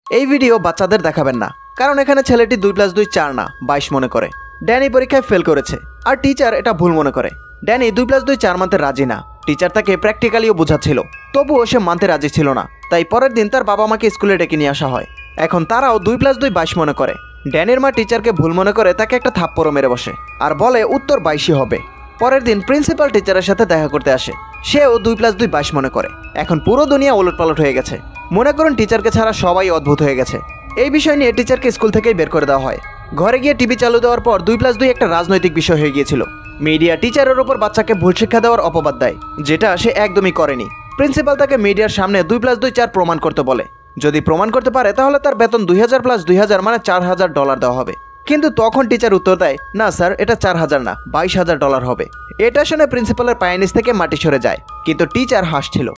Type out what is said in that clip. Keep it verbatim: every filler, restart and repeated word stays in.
এই ভিডিও বাচ্চাদের দেখাবেন না, কারণ এখানে ছেলেটি দুই প্লাস দুই চার না বাইশ মনে করে। ড্যানি পরীক্ষায় ফেল করেছে আর টিচার এটা ভুল মনে করে। ড্যানি দুই প্লাস দুই চার মানতে রাজি না। টিচার তাকে প্র্যাকটিক্যালিও বোঝাচ্ছিল, তবুও সে মানতে রাজি ছিল না। তাই পরের দিন তার বাবা মাকে স্কুলে ডেকে নিয়ে আসা হয়। এখন তারাও দুই প্লাস দুই বাইশ মনে করে। ড্যানির মা টিচারকে ভুল মনে করে তাকে একটা থাপ্পড়ও মেরে বসে আর বলে উত্তর বাইশই হবে। পরের দিন প্রিন্সিপাল টিচারের সাথে দেখা করতে আসে। সেও দুই প্লাস দুই বাইশ মনে করে। এখন পুরো দুনিয়া ওলটপালট হয়ে গেছে। মনে করুন টিচারকে ছাড়া সবাই অদ্ভুত হয়ে গেছে। এই বিষয় নিয়ে টিচারকে স্কুল থেকেই বের করে দেওয়া হয়। ঘরে গিয়ে টিভি চালু দেওয়ার পর দুই প্লাস দুই একটা রাজনৈতিক বিষয় হয়ে গিয়েছিল। মিডিয়া টিচারের ওপর বাচ্চাকে ভুল শিক্ষা দেওয়ার অপবাদ দেয়, যেটা সে একদমই করেনি। প্রিন্সিপাল তাকে মিডিয়ার সামনে দুই প্লাস দুই চার প্রমাণ করতে বলে। যদি প্রমাণ করতে পারে তাহলে তার বেতন দুই হাজার প্লাস দুই হাজার মানে চার হাজার ডলার দেওয়া হবে। কিন্তু তখন টিচার উত্তর দেয়, না স্যার, এটা চার হাজার না বাইশ হাজার ডলার হবে। এটা শুনে প্রিন্সিপালের পায়ের নিচ থেকে মাটি সরে যায়, কিন্তু টিচার হাসছিল।